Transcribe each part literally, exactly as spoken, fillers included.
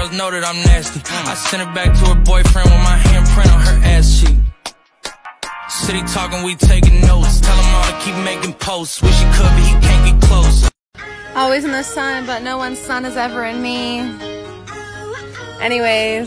girls know that I'm nasty. I sent it back to her boyfriend with my handprint on her ass cheek. City talking, we taking notes. Tell him all to keep making posts. Wish he could, but he can't get close. Always in the sun, but no one's sun is ever in me. Anyways.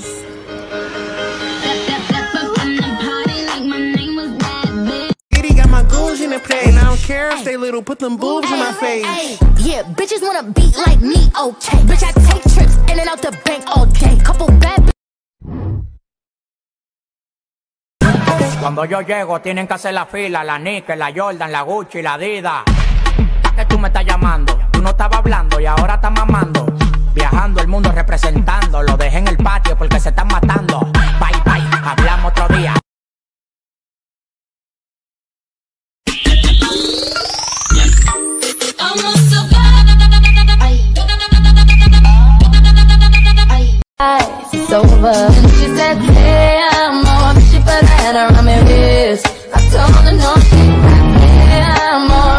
Kitty got my goons in the play, and I don't care if they little, put them boobs in my face. Yeah, bitches wanna beat like me, okay. Bitch, I take trips in and out the bank all day. Couple bad. Cuando yo llego tienen que hacer la fila, la Nike, la Jordan, la Gucci, la Adidas. ¿Para qué tú me estás llamando? Tú no estabas hablando y ahora estás mamando. Viajando el mundo representando, lo dejé en el patio porque se están matando. Bye bye, hablamos otro día. It's over. She said, hey, I'm more. She put her hand around my wrist. I told her no, hey, I'm more.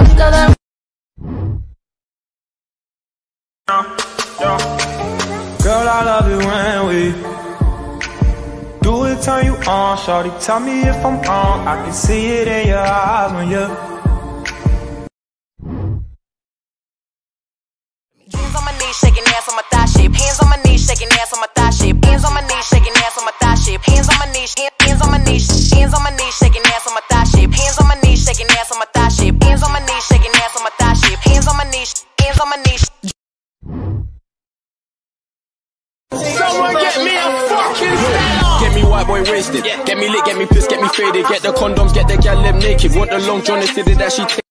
Girl, I love it when we do it, turn you on. Shorty, tell me if I'm wrong. I can see it in your eyes when you. Hands on my knees, shaking ass on my thigh shape. Hands on my knees, shaking ass on my thigh shape. Hands on my knees, shaking ass on my thigh shape. Hands on my knees, hands on my knees, hands on my knees, shaking ass on my thigh shape. Hands on my knees, shaking ass on my thigh shape. Hands on my knees, shaking ass on my thigh shape. Hands on my knees, hands on my knees. Someone get me a fucking stand. Get me white boy wasted. Get me lit, get me pissed, get me faded. Get the condoms, get the gal lip naked. Want the long John, they said that she